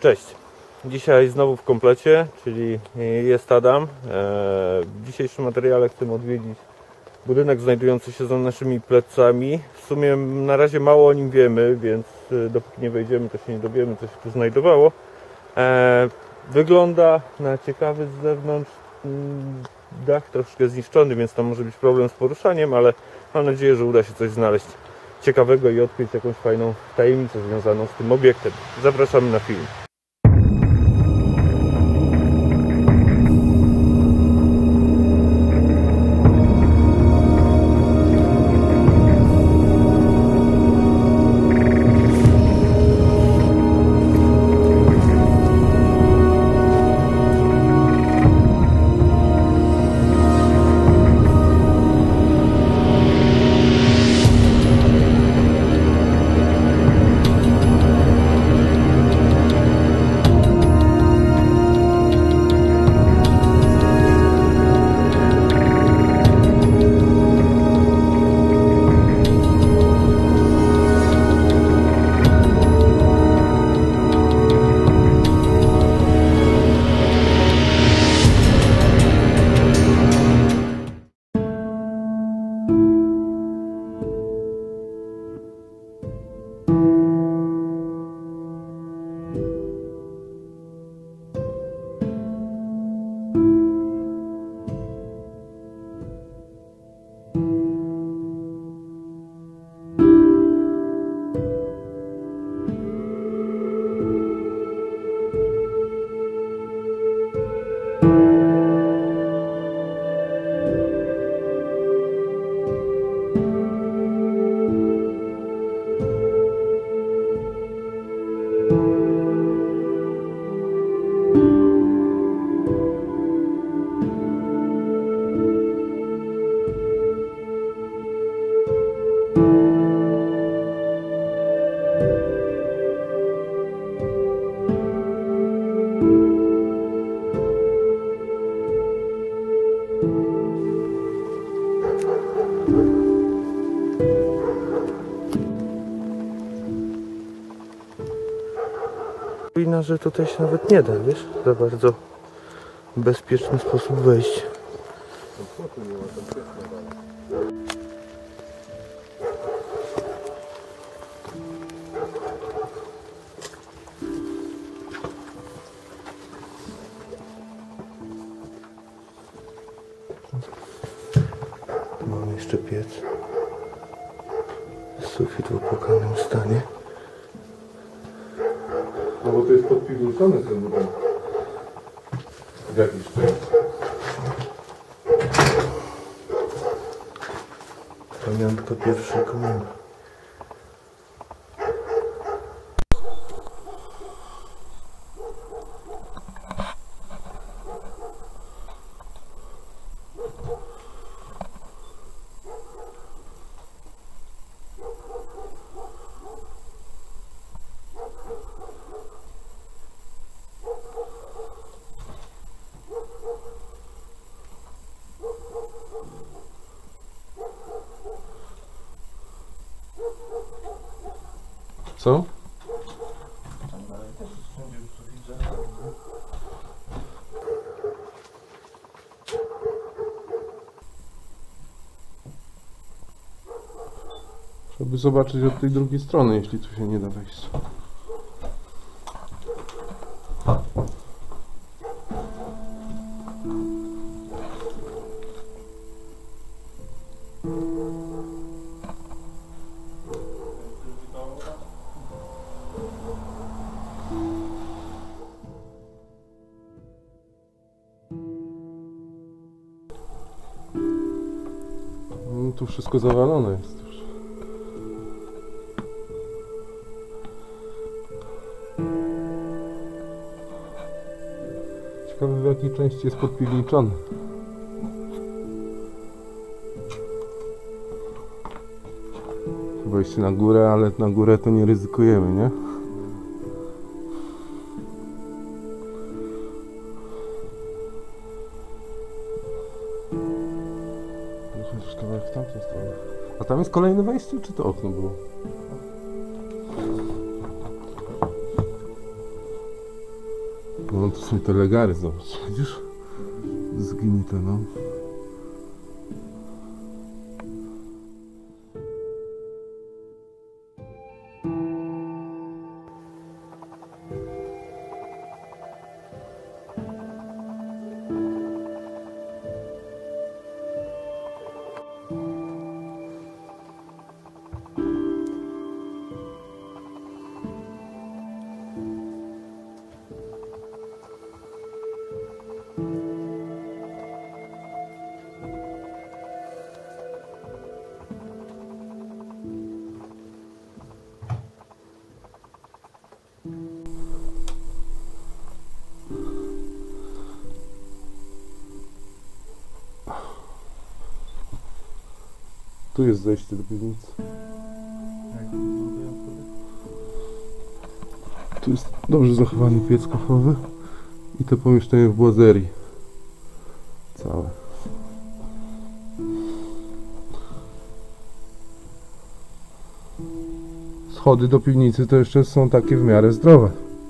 Cześć, dzisiaj znowu w komplecie, czyli jest Adam. W dzisiejszym materiale chcemy odwiedzić budynek znajdujący się za naszymi plecami. W sumie na razie mało o nim wiemy, więc dopóki nie wejdziemy, to się nie dowiemy, co się tu znajdowało. Wygląda na ciekawy z zewnątrz. Dach troszkę zniszczony, więc tam może być problem z poruszaniem, ale mam nadzieję, że uda się coś znaleźć ciekawego i odkryć jakąś fajną tajemnicę związaną z tym obiektem. Zapraszamy na film. Wina, że tutaj się nawet nie da, wiesz, za bardzo bezpieczny sposób wejść. Mamy jeszcze piec. Sufit w opłakanym stanie. No bo to jest podpigulcone ten budynek. W jakiś sposób. Pamiątka pierwszej komunii. Co? Żeby zobaczyć od tej drugiej strony, jeśli tu się nie da wejść. No, tu wszystko zawalone jest już. Ciekawe, w jakiej części jest podpiwniczony. Chyba iść na górę, ale na górę to nie ryzykujemy, nie? Chociaż kawałek w tamtą stronę. A tam jest kolejne wejście, czy to okno było? No to są te legary, zobacz, widzisz? Zgnite, no. Tu jest zejście do piwnicy. Tu jest dobrze zachowany piec kawowy i to pomieszczenie w błazerii. Całe. Schody do piwnicy to jeszcze są takie w miarę zdrowe.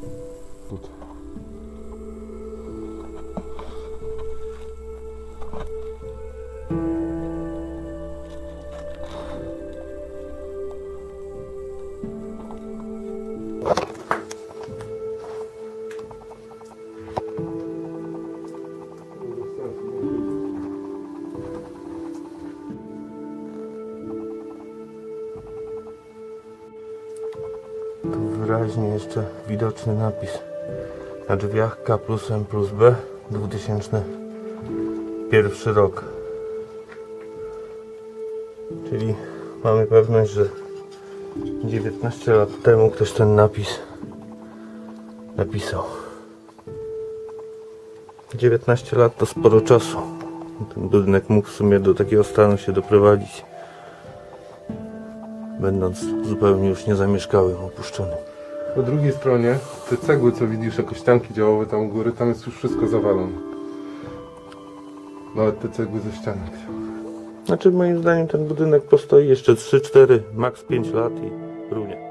Tu wyraźnie jeszcze widoczny napis na drzwiach K plus M plus B 2001 rok. Czyli mamy pewność, że 19 lat temu ktoś ten napis napisał. 19 lat to sporo czasu. Ten budynek mógł w sumie do takiego stanu się doprowadzić, będąc zupełnie już niezamieszkałym, opuszczonym. Po drugiej stronie te cegły, co widzisz jako ścianki działowe tam u góry, tam jest już wszystko zawalone. Nawet te cegły ze ścianek. Znaczy moim zdaniem ten budynek postoi jeszcze 3, 4, maks 5 lat i runie.